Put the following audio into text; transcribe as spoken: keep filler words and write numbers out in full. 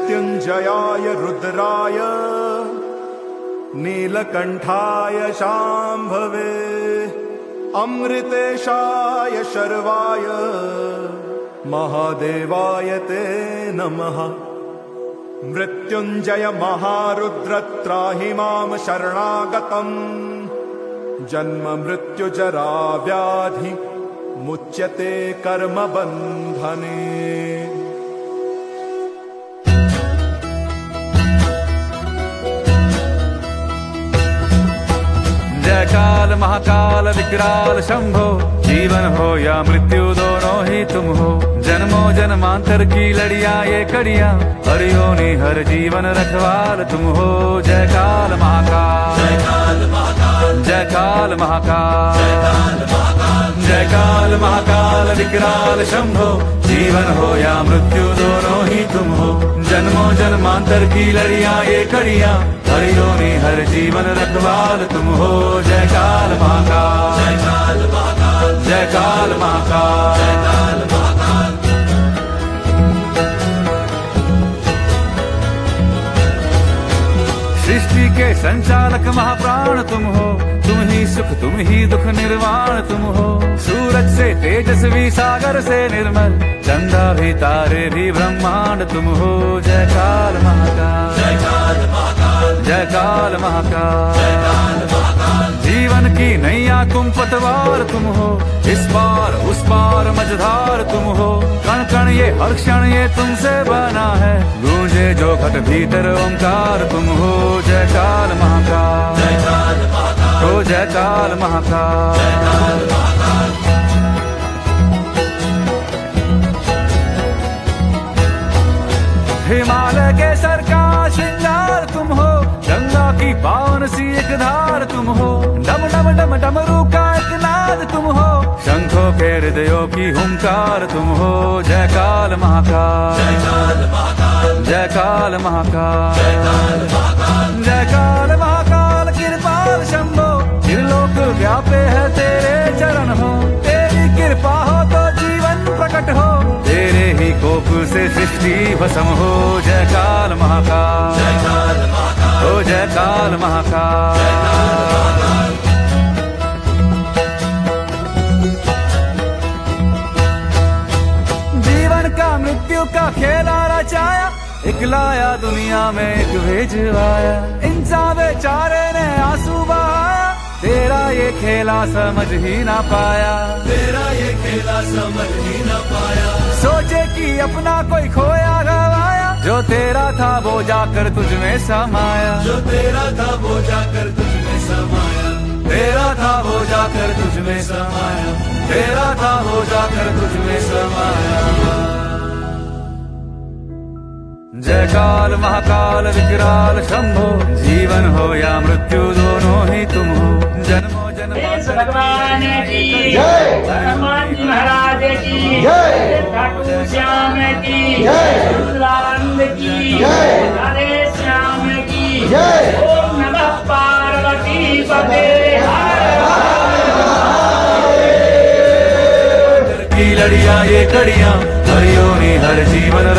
मृत्युंजयाय रुद्राय नीलकंठाय शांभवे अमृतेशाय शर्वाय महादेवाय ते नमः। मृत्युंजय महारुद्र त्राहि मां शरणागतम् जन्म मृत्यु जरा व्याधि मुच्यते कर्म बंधने। जय काल महाकाल विकराल शंभो, जीवन हो या मृत्यु दोनों ही तुम हो। जन्मों जन्मांतर की लड़िया ये कड़िया, हर योनि हर जीवन रखवाल तुम हो। जय काल महाकाल, जय काल महाकाल, जय काल महाकाल, जय काल महाकाल विकराल शंभो, जीवन हो या मृत्यु दोनों ही तुम हो। जन्मों जन्मांतर की लड़िया ये कड़िया, हर योनि हर जीवन रखवाल तुम हो। जय काल महाकाल, जय काल महाकाल, जय काल महाकाल, जय काल महाकाल। सृष्टि के संचालक महाप्राण तुम हो, तुम ही सुख तुम ही दुख निर्वाण तुम हो। सूरज से तेजस्वी सागर से निर्मल, चंदा भी तारे भी ब्रह्मांड तुम हो। जय काल महाकाल, जय काल महाकाल, जय काल महाकाल, जय काल महाकाल। जीवन की नैया तुम पतवार तुम हो, इस पार उस पार मझधार तुम हो। कण कण ये हर क्षण ये तुमसे बना है, गूंजे जो घट भीतर ओंकार तुम हो। जय काल महाकाल, जय काल महाकाल, ओ जय काल महाकाल, जय काल महाकाल। हिमालय के सर का श्रृंगार तुम हो, गंगा की पावन सी एक धार तुम हो। डम डम डम डमरू का एक नाद तुम हो, शंखों के हृदयों की हुंकार तुम हो। जय काल महाकाल, जय काल महाकाल, जय काल महाकाल, जय काल महाकाल, जय काल महाकाल कृपाल शंभो, त्रिलोक व्यापे है तेरे चरण हो। तेरी कृपा हो तो जीवन प्रकट हो, तेरे ही कोप से सृष्टि भस्म हो। जय काल महाकाल, जय काल महाकाल, ओ जय काल महाकाल, जय काल महाकाल। जीवन का मृत्यु का खेला रचाया, एक लाया दुनिया में एक भेजवाया। इंसान बेचारे ने आंसू बहाया, तेरा ये खेला समझ ही ना पाया, तेरा ये खेला समझ ही ना पाया। सोचे कि अपना कोई खोया गवाया, जो तेरा था वो जाकर तुझ में समाया, जो तेरा था वो जाकर तुझ में समाया, तेरा था वो जाकर तुझ में समाया, तेरा था वो जाकर तुझ में समाया। जय काल महाकाल विकराल शंभो, जीवन हो या मृत्यु दोनों ही तुम हो। जन्मों जन्मांतर भगवान की जय, हनुमान जी महाराज की जय, खाटू श्याम की जय, रुद्रानंद की जय, राधे श्याम की जय। ओम नमः पार्वती पते हर की लड़िया ये कड़िया, हर योनि हर जीवन